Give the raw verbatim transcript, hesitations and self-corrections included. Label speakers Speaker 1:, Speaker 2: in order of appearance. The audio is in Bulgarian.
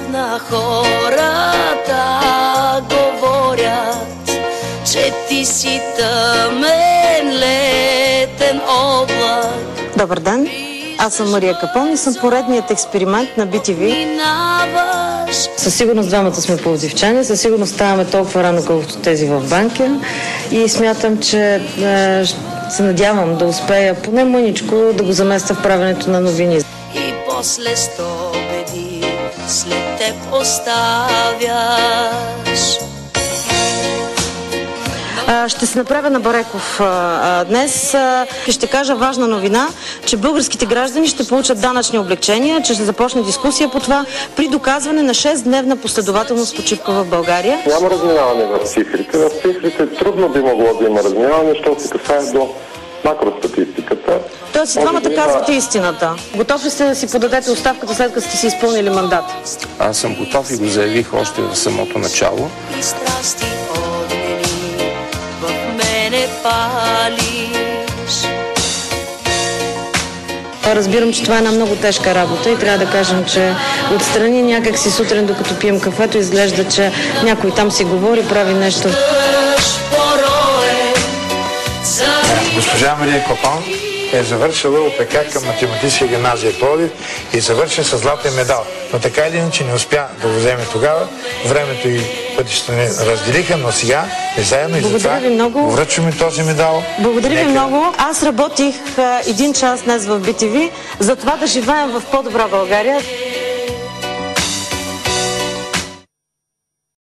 Speaker 1: На хората говорят, че ти си тъмен летен облак.
Speaker 2: Добър ден, аз съм Мария Капон и съм поредният експеримент на би ти ви. Със сигурност двамата сме пловдивчани, със сигурност ставаме толкова рано, колкото тези в Банкя и смятам, че е, се надявам да успея поне мъничко да го заместя в правенето на новини.
Speaker 1: И после сто беди след теб оставяш.
Speaker 2: Ще се направя на Бареков днес и ще кажа важна новина, че българските граждани ще получат данъчни облекчения, че ще започне дискусия по това при доказване на шестдневна последователност почивка в България.
Speaker 3: Няма разминаване в цифрите. В цифрите трудно би могло да има разминаване, защото се касае до макростатистиката.
Speaker 2: Тоест и двамата да казвате истината. Готов ли сте да си подадете оставката след като сте си изпълнили мандат?
Speaker 4: Аз съм готов и го заявих още в самото начало.
Speaker 2: Разбирам, че това е една много тежка работа и трябва да кажем, че отстрани някак си сутрин, докато пием кафето, изглежда, че някой там си говори, прави нещо.
Speaker 5: Госпожа Мария Капон е завършила ОПК към математическа гимназия Пловдив и завърши с златен медал. Но така или иначе не успя да го вземе тогава. Времето и пътищата не разделиха, но сега е заедно и затова връчваме този медал.
Speaker 2: Благодаря Нека... ви много. Аз работих един час днес в би ти ви за това да живеем в по-добра България.